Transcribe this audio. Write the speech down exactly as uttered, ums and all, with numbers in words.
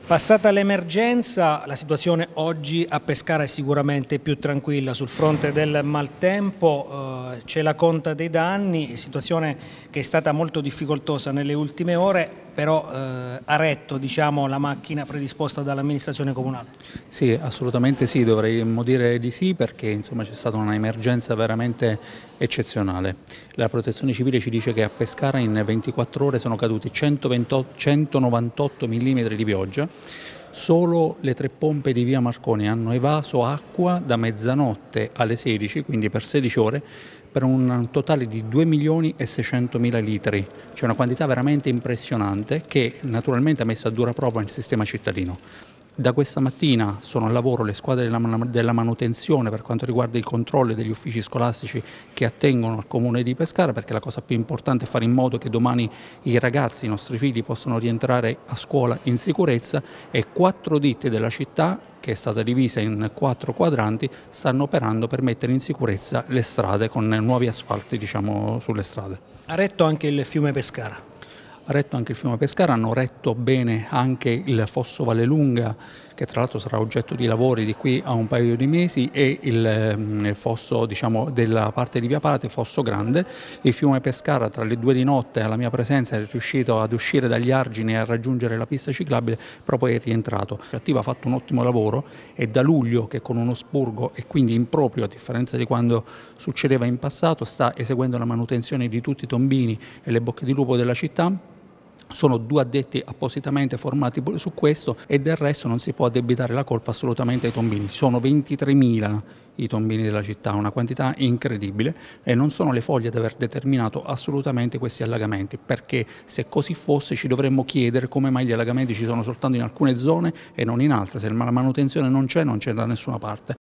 Passata l'emergenza, la situazione oggi a Pescara è sicuramente più tranquilla. Sul fronte del maltempo eh, c'è la conta dei danni, situazione che è stata molto difficoltosa nelle ultime ore, però eh, ha retto, diciamo, la macchina predisposta dall'amministrazione comunale. Sì, assolutamente sì, dovremmo dire di sì, perché insomma c'è stata un'emergenza veramente eccezionale. La Protezione Civile ci dice che a Pescara in ventiquattro ore sono caduti centoventotto, centonovantotto millimetri di pioggia. Solo le tre pompe di via Marconi hanno evaso acqua da mezzanotte alle sedici, quindi per sedici ore, per un totale di due milioni e seicentomila litri. C'è una quantità veramente impressionante che naturalmente ha messo a dura prova il sistema cittadino. Da questa mattina sono al lavoro le squadre della manutenzione per quanto riguarda i controlli degli uffici scolastici che attengono al comune di Pescara, perché la cosa più importante è fare in modo che domani i ragazzi, i nostri figli, possano rientrare a scuola in sicurezza, e quattro ditte della città, che è stata divisa in quattro quadranti, stanno operando per mettere in sicurezza le strade con nuovi asfalti, diciamo, sulle strade. Ha retto anche il fiume Pescara. Ha retto anche il fiume Pescara, hanno retto bene anche il fosso Vallelunga, che tra l'altro sarà oggetto di lavori di qui a un paio di mesi, e il fosso, diciamo, della parte di Via Parate, fosso grande. Il fiume Pescara tra le due di notte alla mia presenza è riuscito ad uscire dagli argini e a raggiungere la pista ciclabile, però poi è rientrato. L'Attiva ha fatto un ottimo lavoro e da luglio, che con uno spurgo e quindi improprio, a differenza di quando succedeva in passato, sta eseguendo la manutenzione di tutti i tombini e le bocche di lupo della città. Sono due addetti appositamente formati su questo, e del resto non si può addebitare la colpa assolutamente ai tombini. Sono ventitremila i tombini della città, una quantità incredibile, e non sono le foglie ad aver determinato assolutamente questi allagamenti, perché se così fosse ci dovremmo chiedere come mai gli allagamenti ci sono soltanto in alcune zone e non in altre. Se la manutenzione non c'è, non c'è da nessuna parte.